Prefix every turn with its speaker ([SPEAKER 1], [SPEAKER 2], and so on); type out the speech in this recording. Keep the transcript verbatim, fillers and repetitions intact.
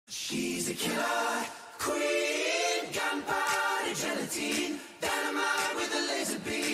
[SPEAKER 1] She's a killer queen, gunpowder gelatine, dynamite with a laser beam.